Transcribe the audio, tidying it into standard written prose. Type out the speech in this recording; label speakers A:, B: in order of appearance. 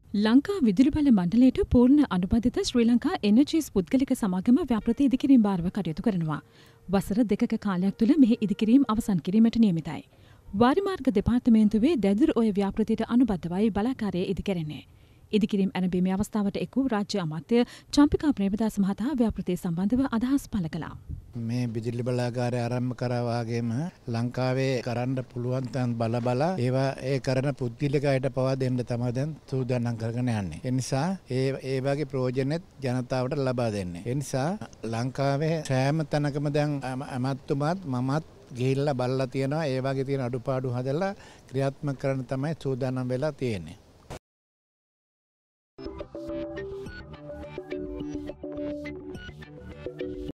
A: ලංකා විදුලි බල මණ්ඩලයට පූර්ණ අනුබද්ධිත ශ්‍රී ලංකා එනර්ජීස් පුද්ගලික සමාගම ව්‍යාපෘති ඉදිකිරීම භාරව කටයුතු කරනවා. වසර 2ක කාලයක් තුළ මෙහි ඉදිකිරීම අවසන් කිරීමට නියමිතයි. වාරිමාර්ග දෙපාර්තමේන්තුවේ දැදුරු ඔය ව්‍යාපෘතියට අනුබද්ධවයි බලාකාරය ඉදිකරන්නේ. ඉදිකිරීම ඇරඹීමේ අවස්ථාවට එක් වූ රාජ්‍ය අමාත්‍ය චම්පිකා ප්‍රේමදාස මහතා ව්‍යාපෘතිය සම්බන්ධව අදහස් පළ කළා.
B: මේ විදුලි බලාගාරය ආරම්භ කරා වගේම ලංකාවේ කරන්න පුළුවන් තන් බල ඒවා ඒ කරන පුද්ගලික අයට පවා දෙන්න තමයි දැන් සූදානම් කරගෙන යන්නේ. ඒ නිසා ඒ වගේ ප්‍රයෝජනෙත් ජනතාවට ලබා දෙන්නේ. ඒ නිසා ලංකාවේ සෑම තැනකම දැන් අමාත්‍යතුමාත් මමත් ගිහිල්ලා බලලා තියෙනවා. ඒ වගේ තියෙන අඩුපාඩු හදලා ක්‍රියාත්මක කරන්න තමයි සූදානම් වෙලා තියෙන්නේ.